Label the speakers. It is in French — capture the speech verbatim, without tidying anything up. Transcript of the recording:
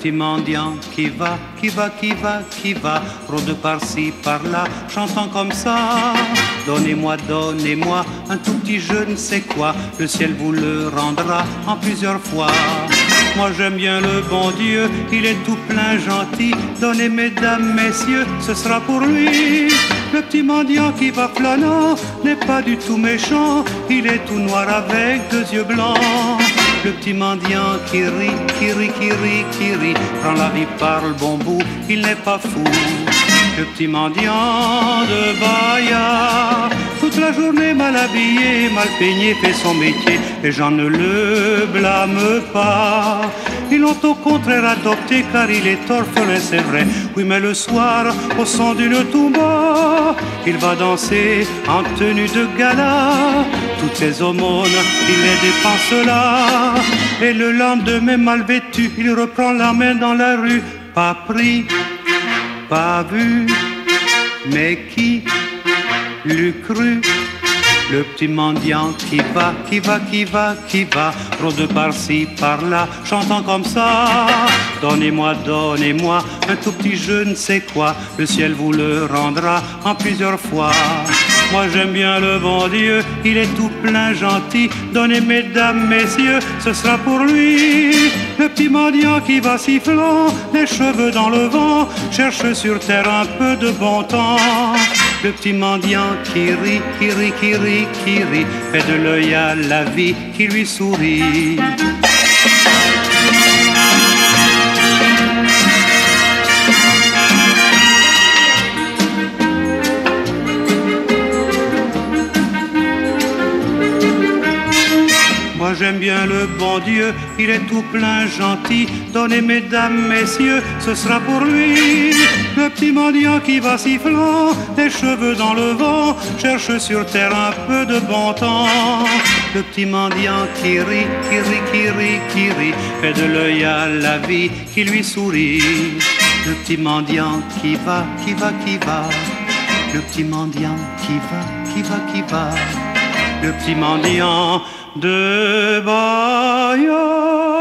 Speaker 1: petit mendiant qui va, qui va, qui va, qui va, rôde par-ci, par-là, chantant comme ça. Donnez-moi, donnez-moi un tout petit je ne sais quoi, le ciel vous le rendra en plusieurs fois. Moi j'aime bien le bon Dieu, il est tout plein gentil. Donnez mesdames, messieurs, ce sera pour lui. Le petit mendiant qui va flânant n'est pas du tout méchant, il est tout noir avec deux yeux blancs. Le petit mendiant qui rit, qui rit, qui rit, qui rit, prend la vie par le bon bout, il n'est pas fou. Le petit mendiant de Bahia, toute la journée mal habillé, mal peigné, fait son métier, les gens ne le blâment pas. Ils l'ont au contraire adopté car il est orphelin, c'est vrai. Oui, mais le soir, au son d'une tumba, il va danser en tenue de gala. Toutes ses aumônes, il les dépense là. Et le lendemain, mal vêtu, il reprend la main dans la rue. Pas pris, pas vu, mais qui l'eût cru? Le petit mendiant qui va, qui va, qui va, qui va, rôde par-ci, par-là, chantant comme ça. Donnez-moi, donnez-moi un tout petit je ne sais quoi, le ciel vous le rendra en plusieurs fois. Moi j'aime bien le bon Dieu, il est tout plein gentil. Donnez mesdames, messieurs, ce sera pour lui. Le petit mendiant qui va sifflant, les cheveux dans le vent, cherche sur terre un peu de bon temps. Le petit mendiant qui rit, qui rit, qui rit, qui rit, fait de l'œil à la vie qui lui sourit. Moi j'aime bien le bon Dieu, il est tout plein gentil. Donnez mesdames, messieurs, ce sera pour lui. Le petit mendiant qui va sifflant, les cheveux dans le vent, cherche sur terre un peu de bon temps. Le petit mendiant qui rit, qui rit, qui rit, qui rit, fait de l'œil à la vie qui lui sourit. Le petit mendiant qui va, qui va, qui va. Le petit mendiant qui va, qui va, qui va. Le petit mendiant de Bahia.